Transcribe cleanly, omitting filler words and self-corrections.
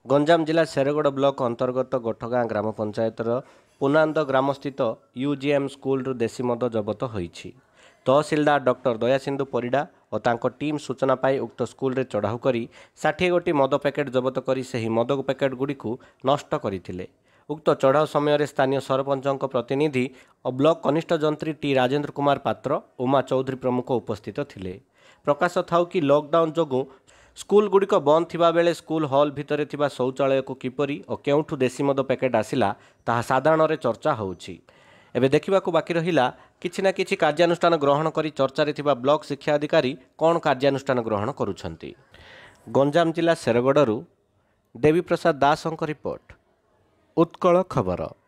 गंजाम जिला शेरगढ़ ब्लॉक अंतर्गत गोठगाँ ग्राम पंचायतर पुनांद ग्रामस्थित यूजीएम स्कूल देशी मद जबत होईछि। तहसिलदार डॉक्टर दयासिंधु परिडा और तांको टीम सूचना पाई उक्त स्कूल रे चढ़ाऊ करी 60 गोटी मद पैकेट जबत करी सही मद पैकेट गुड़िक नष्ट करथिले। उक्त चढ़ाऊ समय स्थानीय सरपंच प्रतिनिधि और ब्लॉक कनिष्ठ जंत्री टी राजेंद्र कुमार पात्र उमा चौधरी प्रमुख उपस्थित थिले। प्रकाश थाउ कि लॉकडाउन जोगु स्कूल गुड़िक बंद थिबा बेले स्कूल हॉल भितर थिबा शौचालय को किपरि और केउठु देशी मद पैकेट आसिला ताहा साधारण रे चर्चा होउछि। एबे देखिबाकू बाकी रहिला किछि ना किछि कार्यानुष्ठान ग्रहण करी चर्चा रे थिबा ब्लॉक शिक्षा अधिकारी कोन कार्यानुष्ठान ग्रहण करुछंती। गंजाम जिला शेरगढ़ देवी प्रसाद दासଙ୍କ रिपोर्ट उत्कल खबर।